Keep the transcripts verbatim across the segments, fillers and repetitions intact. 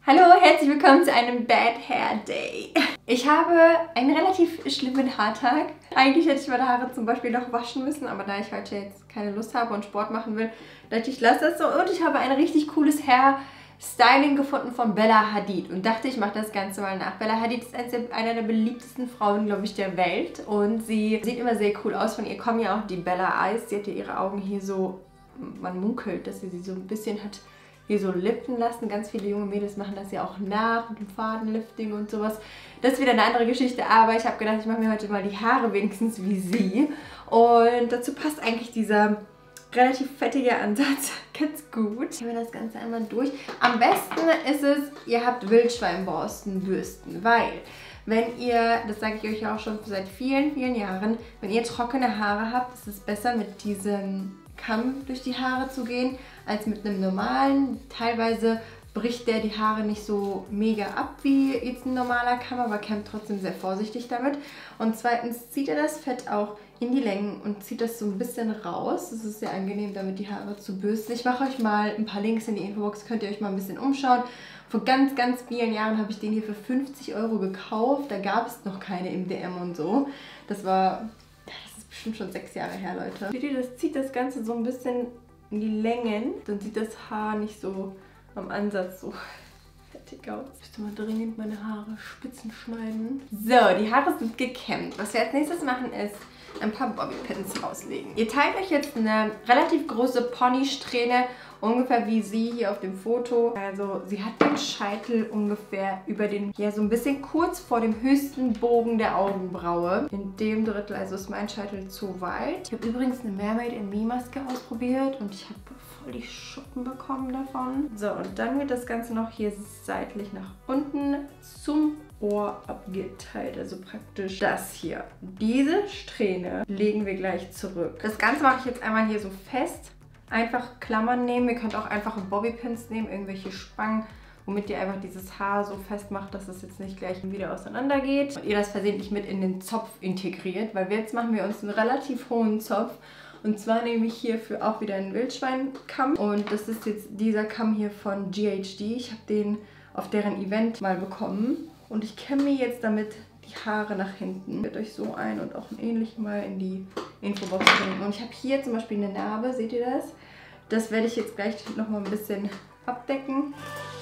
Hallo, herzlich willkommen zu einem Bad Hair Day. Ich habe einen relativ schlimmen Haartag. Eigentlich hätte ich meine Haare zum Beispiel noch waschen müssen, aber da ich heute jetzt keine Lust habe und Sport machen will, dachte ich, ich lasse das so. Und ich habe ein richtig cooles Hair-Styling gefunden von Bella Hadid und dachte, ich mache das Ganze mal nach. Bella Hadid ist eine der beliebtesten Frauen, glaube ich, der Welt und sie sieht immer sehr cool aus. Von ihr kommen ja auch die Bella Eyes. Sie hat ja ihre Augen hier so, man munkelt, dass sie sie so ein bisschen hat hier so liften lassen. Ganz viele junge Mädels machen das ja auch nach mit dem Fadenlifting und sowas. Das ist wieder eine andere Geschichte, aber ich habe gedacht, ich mache mir heute mal die Haare wenigstens wie sie. Und dazu passt eigentlich dieser relativ fettige Ansatz ganz gut. Ich nehme das Ganze einmal durch. Am besten ist es, ihr habt Wildschweinborstenbürsten, weil wenn ihr, das sage ich euch auch schon seit vielen, vielen Jahren, wenn ihr trockene Haare habt, ist es besser mit diesem Kamm durch die Haare zu gehen, als mit einem normalen. Teilweise bricht der die Haare nicht so mega ab wie jetzt ein normaler Kamm, aber kämmt trotzdem sehr vorsichtig damit. Und zweitens zieht er das Fett auch in die Längen und zieht das so ein bisschen raus. Das ist sehr angenehm, damit die Haare zu bürsten. Ich mache euch mal ein paar Links in die Infobox, könnt ihr euch mal ein bisschen umschauen. Vor ganz, ganz vielen Jahren habe ich den hier für fünfzig Euro gekauft. Da gab es noch keine im D M und so. Das war... bestimmt schon sechs Jahre her, Leute. Seht ihr, das zieht das Ganze so ein bisschen in die Längen. Dann sieht das Haar nicht so am Ansatz so fettig aus. Ich müsste mal dringend meine Haare spitzen schneiden. So, die Haare sind gekämmt. Was wir als nächstes machen ist ein paar Bobbypins rauslegen. Ihr teilt euch jetzt eine relativ große Ponysträhne, ungefähr wie sie hier auf dem Foto. Also sie hat den Scheitel ungefähr über den, ja so ein bisschen kurz vor dem höchsten Bogen der Augenbraue. In dem Drittel, also ist mein Scheitel zu weit. Ich habe übrigens eine Mermaid in Me Maske ausprobiert und ich habe voll die Schuppen bekommen davon. So, und dann wird das Ganze noch hier seitlich nach unten zum Ohr abgeteilt, also praktisch das hier. Diese Strähne legen wir gleich zurück. Das Ganze mache ich jetzt einmal hier so fest. Einfach Klammern nehmen. Ihr könnt auch einfache Bobbypins nehmen, irgendwelche Spangen, womit ihr einfach dieses Haar so festmacht, dass es jetzt nicht gleich wieder auseinander geht. Und ihr das versehentlich mit in den Zopf integriert, weil jetzt machen wir uns einen relativ hohen Zopf. Und zwar nehme ich hierfür auch wieder einen Wildschweinkamm. Und das ist jetzt dieser Kamm hier von G H D. Ich habe den auf deren Event mal bekommen. Und ich kämme mir jetzt damit die Haare nach hinten. Wird euch so ein und auch einen ähnlichen mal in die Infobox bringen. Und ich habe hier zum Beispiel eine Narbe, seht ihr das? Das werde ich jetzt gleich nochmal ein bisschen abdecken.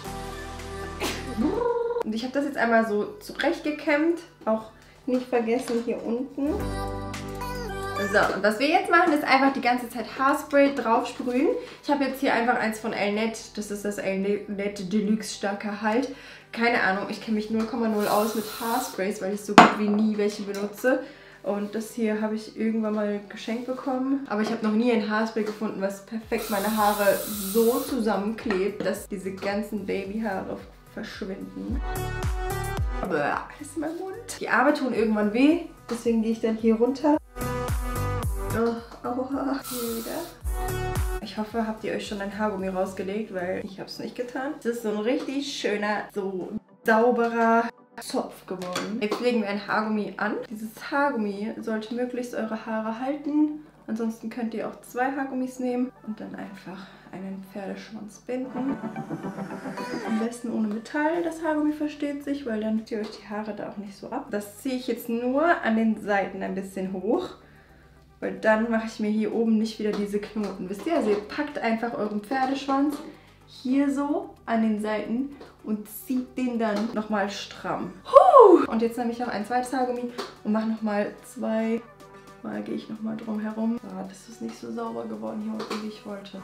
Und ich habe das jetzt einmal so zurechtgekämmt. Auch nicht vergessen hier unten. So, und was wir jetzt machen, ist einfach die ganze Zeit Haarspray drauf sprühen. Ich habe jetzt hier einfach eins von Elnet. Das ist das Elnet Deluxe starker Halt. Keine Ahnung, ich kenne mich null Komma null aus mit Haarsprays, weil ich so gut wie nie welche benutze. Und das hier habe ich irgendwann mal geschenkt bekommen. Aber ich habe noch nie ein Haarspray gefunden, was perfekt meine Haare so zusammenklebt, dass diese ganzen Babyhaare verschwinden. Aber alles in meinem Mund. Die Arme tun irgendwann weh, deswegen gehe ich dann hier runter. Oh, aua. Hier wieder. Ich hoffe, habt ihr euch schon ein Haargummi rausgelegt, weil ich habe es nicht getan. Es ist so ein richtig schöner, so sauberer Zopf geworden. Jetzt legen wir ein Haargummi an. Dieses Haargummi sollte möglichst eure Haare halten. Ansonsten könnt ihr auch zwei Haargummis nehmen und dann einfach einen Pferdeschwanz binden. Am besten ohne Metall, das Haargummi versteht sich, weil dann zieht ihr euch die Haare da auch nicht so ab. Das ziehe ich jetzt nur an den Seiten ein bisschen hoch. Weil dann mache ich mir hier oben nicht wieder diese Knoten. Wisst ihr? Also ihr packt einfach euren Pferdeschwanz hier so an den Seiten und zieht den dann nochmal stramm. Huh! Und jetzt nehme ich noch ein zweites Haargummi und mache nochmal zwei. Mal gehe ich nochmal drum herum. Ah, das ist nicht so sauber geworden hier unten, wie ich wollte.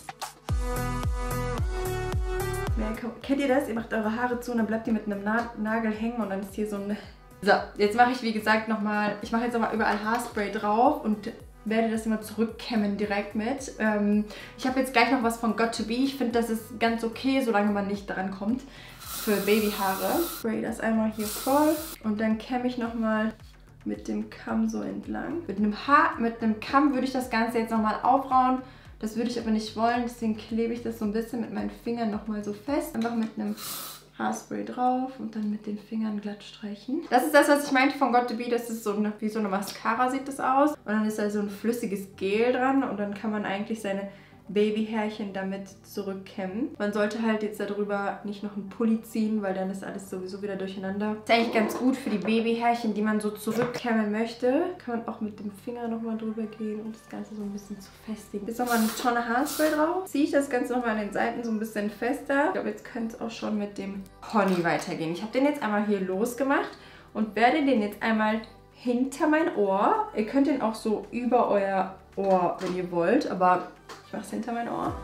Ja, kennt ihr das? Ihr macht eure Haare zu und dann bleibt ihr mit einem Na- Nagel hängen und dann ist hier so ein... So, jetzt mache ich wie gesagt nochmal, ich mache jetzt nochmal überall Haarspray drauf und werde das immer zurückkämmen direkt mit. Ähm, ich habe jetzt gleich noch was von Got to Be. Ich finde, das ist ganz okay, solange man nicht dran kommt. Für Babyhaare. Spray das einmal hier voll und dann kämme ich nochmal mit dem Kamm so entlang. Mit einem Haar, mit einem Kamm würde ich das Ganze jetzt nochmal aufrauen. Das würde ich aber nicht wollen, deswegen klebe ich das so ein bisschen mit meinen Fingern nochmal so fest. Einfach mit einem Haarspray drauf und dann mit den Fingern glatt streichen. Das ist das, was ich meinte von Got to Be. Das ist so eine, wie so eine Mascara sieht das aus. Und dann ist da so ein flüssiges Gel dran und dann kann man eigentlich seine Babyhärchen damit zurückkämmen. Man sollte halt jetzt darüber nicht noch einen Pulli ziehen, weil dann ist alles sowieso wieder durcheinander. Ist eigentlich ganz gut für die Babyhärchen, die man so zurückkämmen möchte. Kann man auch mit dem Finger nochmal drüber gehen, um das Ganze so ein bisschen zu festigen. Jetzt nochmal eine Tonne Haarspray drauf. Ziehe ich das Ganze nochmal an den Seiten so ein bisschen fester. Ich glaube, jetzt könnte es auch schon mit dem Pony weitergehen. Ich habe den jetzt einmal hier losgemacht und werde den jetzt einmal hinter mein Ohr. Ihr könnt den auch so über euer Ohr, wenn ihr wollt, aber ich mache es hinter mein Ohr.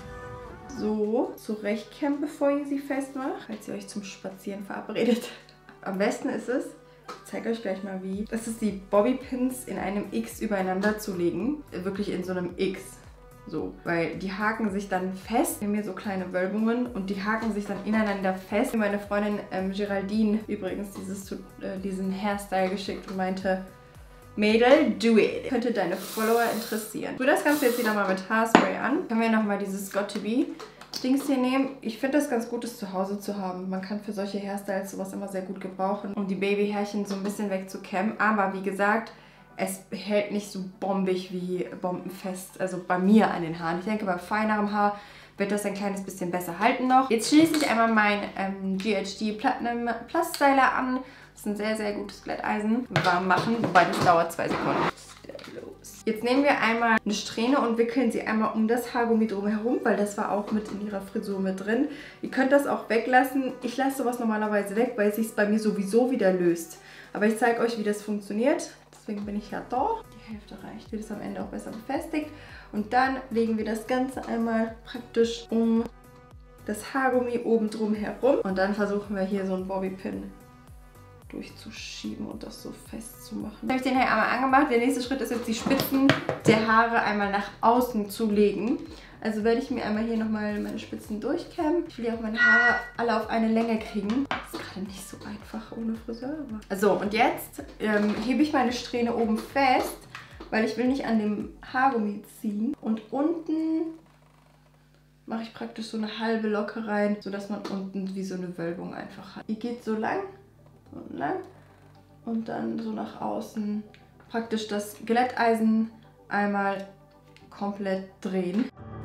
So zurechtkämmen, bevor ihr sie festmacht, falls ihr euch zum Spazieren verabredet. Am besten ist es, ich zeige euch gleich mal wie, das ist die Bobbypins in einem X übereinander zu legen. Wirklich in so einem X. So, weil die haken sich dann fest. Ich habe mir so kleine Wölbungen und die haken sich dann ineinander fest. Meine Freundin ähm, Geraldine übrigens dieses, äh, diesen Hairstyle geschickt und meinte, Mädel, do it. Könnte deine Follower interessieren. Ich tue das Ganze jetzt wieder mal mit Haarspray an. Können wir nochmal dieses Got to Be Dings hier nehmen. Ich finde das ganz gut, das zu Hause zu haben. Man kann für solche Hairstyles sowas immer sehr gut gebrauchen, um die Babyhärchen so ein bisschen wegzukämmen. Aber wie gesagt, es hält nicht so bombig wie bombenfest, also bei mir an den Haaren. Ich denke, bei feinerem Haar wird das ein kleines bisschen besser halten noch. Jetzt schließe ich einmal mein ähm, G H D Platinum Plus Styler an. Das ist ein sehr, sehr gutes Glätteisen. Warm machen, wobei das dauert zwei Sekunden. Los. Jetzt nehmen wir einmal eine Strähne und wickeln sie einmal um das Haargummi drumherum, weil das war auch mit in ihrer Frisur mit drin. Ihr könnt das auch weglassen. Ich lasse sowas normalerweise weg, weil es sich bei mir sowieso wieder löst. Aber ich zeige euch, wie das funktioniert. Deswegen bin ich ja da. Die Hälfte reicht. Wird es am Ende auch besser befestigt. Und dann legen wir das Ganze einmal praktisch um das Haargummi oben drum herum. Und dann versuchen wir hier so einen Bobbypin durchzuschieben und das so festzumachen. Jetzt habe ich den hier einmal angemacht. Der nächste Schritt ist jetzt, die Spitzen der Haare einmal nach außen zu legen. Also werde ich mir einmal hier nochmal meine Spitzen durchkämmen. Ich will ja auch meine Haare alle auf eine Länge kriegen. Das ist gerade nicht so einfach ohne Friseur. So, und jetzt ähm, hebe ich meine Strähne oben fest, weil ich will nicht an dem Haargummi ziehen. Und unten mache ich praktisch so eine halbe Locke rein, sodass man unten wie so eine Wölbung einfach hat. Die geht so lang und lang und dann so nach außen praktisch das Glätteisen einmal komplett drehen.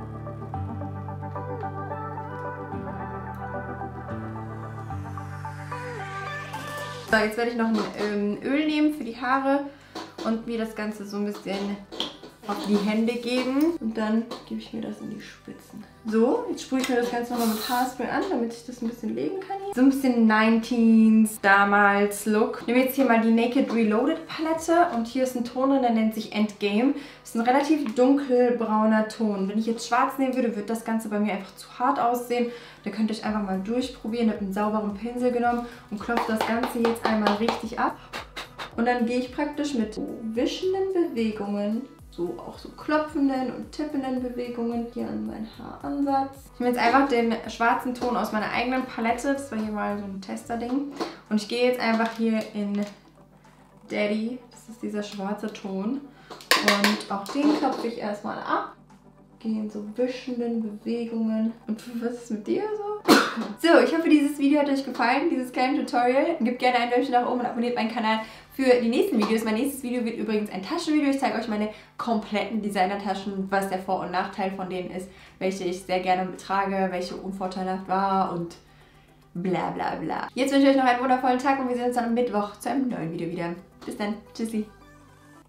So, jetzt werde ich noch ein ähm, Öl nehmen für die Haare und mir das Ganze so ein bisschen auf die Hände geben. Und dann gebe ich mir das in die Spitzen. So, jetzt sprühe ich mir das Ganze nochmal mit Haarspray an, damit ich das ein bisschen legen kann hier. So ein bisschen neunzehnhundertzehn damals Look. Ich nehme jetzt hier mal die Naked Reloaded Palette und hier ist ein Ton drin, der nennt sich Endgame. Das ist ein relativ dunkelbrauner Ton. Wenn ich jetzt schwarz nehmen würde, würde das Ganze bei mir einfach zu hart aussehen. Da könnt ihr euch einfach mal durchprobieren. Ich habe einen sauberen Pinsel genommen und klopfe das Ganze jetzt einmal richtig ab. Und dann gehe ich praktisch mit so wischenden Bewegungen, so auch so klopfenden und tippenden Bewegungen hier an meinen Haaransatz. Ich nehme jetzt einfach den schwarzen Ton aus meiner eigenen Palette. Das war hier mal so ein Testerding. Und ich gehe jetzt einfach hier in Daddy. Das ist dieser schwarze Ton. Und auch den klopfe ich erstmal ab. Gehe in so wischenden Bewegungen. Und was ist mit dir so? So, ich hoffe, dieses Video hat euch gefallen, dieses kleine Tutorial. Gebt gerne ein Däumchen nach oben und abonniert meinen Kanal für die nächsten Videos. Mein nächstes Video wird übrigens ein Taschenvideo. Ich zeige euch meine kompletten Designer-Taschen, was der Vor- und Nachteil von denen ist, welche ich sehr gerne trage, welche unvorteilhaft war und bla bla bla. Jetzt wünsche ich euch noch einen wundervollen Tag und wir sehen uns dann am Mittwoch zu einem neuen Video wieder. Bis dann. Tschüssi.